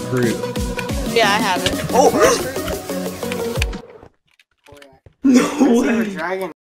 fruit. Yeah, I have it. Oh! No There's a way! dragon.